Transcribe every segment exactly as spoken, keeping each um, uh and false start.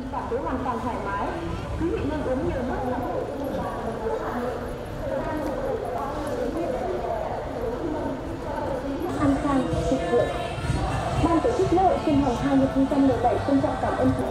cảm thấy hoàn toàn thoải mái. Quý vị nên uống nhiều nước lắm. An khang, thịnh vượng. Ban tổ chức lễ hội Xuân Hồng hai không một bảy trân trọng cảm ơn chị.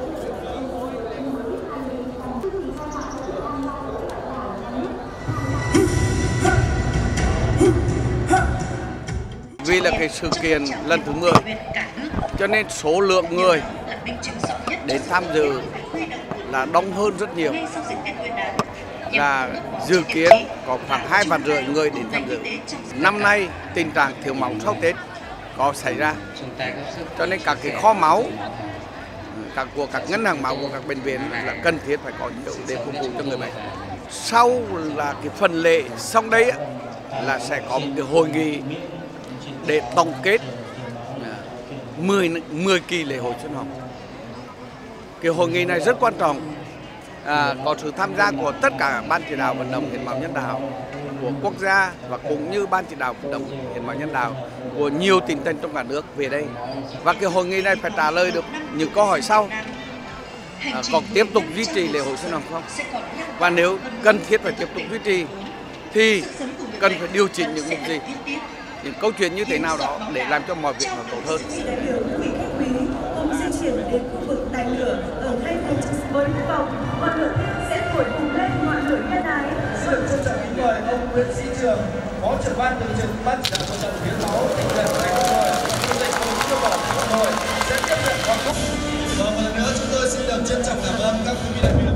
Vì là cái sự kiện lần thứ mười, cho nên số lượng người đến tham dự là đông hơn rất nhiều. Là dự kiến có khoảng hai vạn rưỡi người đến tham dự. Năm nay tình trạng thiếu máu sau Tết có xảy ra, cho nên các cái kho máu các của các ngân hàng máu của các bệnh viện là cần thiết phải có nhiều để phục vụ cho người bệnh. Sau là cái phần lễ xong đấy là sẽ có một cái hội nghị để tổng kết mười, mười kỳ lễ hội Xuân Hồng. Cái hội nghị này rất quan trọng, à, có sự tham gia của tất cả ban chỉ đạo vận động hiến máu nhân đạo của quốc gia và cũng như ban chỉ đạo vận động hiến máu nhân đạo của nhiều tỉnh thành trong cả nước về đây. Và cái hội nghị này phải trả lời được những câu hỏi sau: à, còn tiếp tục duy trì lễ hội Xuân Hồng không? Và nếu cần thiết phải tiếp tục duy trì thì cần phải điều chỉnh những mục gì, những câu chuyện như thế nào đó để làm cho mọi việc nó tốt hơn. Cùng di chuyển đến khu vực đài lửa ở hai phía với hy vọng ngọn lửa sẽ thổi bùng lên ngọn lửa nhân ái. Sự trân trọng kính mời ông Nguyễn Sĩ Trường, Phó trưởng ban thường trực ban chỉ đạo vận động hiến máu tỉnh đoàn thành phố Hà Nội, Chủ tịch Hội Chữ Thập Đỏ Hà Nội sẽ tiếp nhận hoa cúc. Và một lần nữa chúng tôi xin được trân trọng cảm ơn các quý vị đại biểu.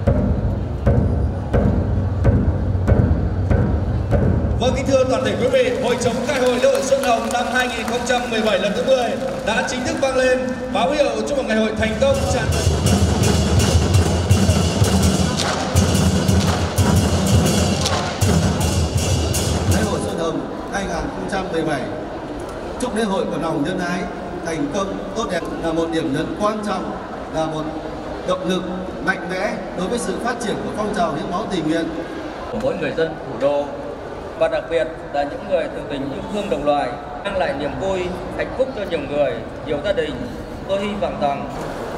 Vâng, kính thưa toàn thể quý vị, hội chống khai hội lễ hội Xuân Hồng năm hai không một bảy lần thứ mười đã chính thức vang lên, báo hiệu chúc mừng ngày hội thành công tràn lễ hội Xuân Hồng hai không một bảy. Chúc lễ hội của lòng nhân ái thành công tốt đẹp, là một điểm nhấn quan trọng, là một động lực mạnh mẽ đối với sự phát triển của phong trào hiến máu tình nguyện của mỗi người dân thủ đô, và đặc biệt là những người từ tình yêu thương đồng loài, mang lại niềm vui, hạnh phúc cho nhiều người, nhiều gia đình. Tôi hy vọng rằng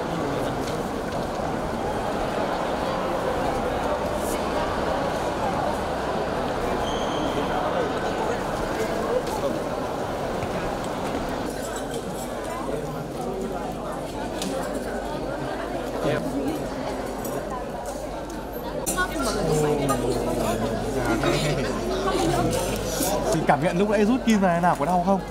Thì cảm nhận lúc nãy rút kim này nào, có đau không?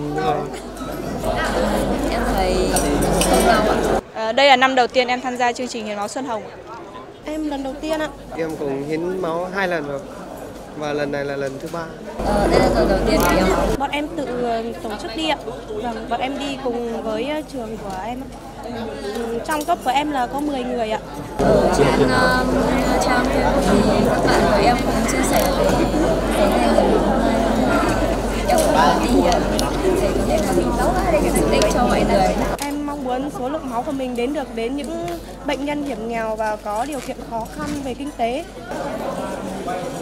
Em thấy không đau ạ. À, đây là năm đầu tiên em tham gia chương trình hiến máu Xuân Hồng. Em lần đầu tiên ạ. Em cũng hiến máu hai lần rồi, và lần này là lần thứ ba. Ờ, đây là lần đầu tiên của em. Bọn em tự tổ chức đi ạ. Vâng, bọn em đi cùng với trường của em. Trong cấp của em là có mười người ạ. Ở trên uh, trang Facebook thì các bạn của em cũng chia sẻ về cái này, em cũng đi để có thể là mình tốt giúp ích cho mọi người. Em mong muốn số lượng máu của mình đến được đến những bệnh nhân hiểm nghèo và có điều kiện khó khăn về kinh tế.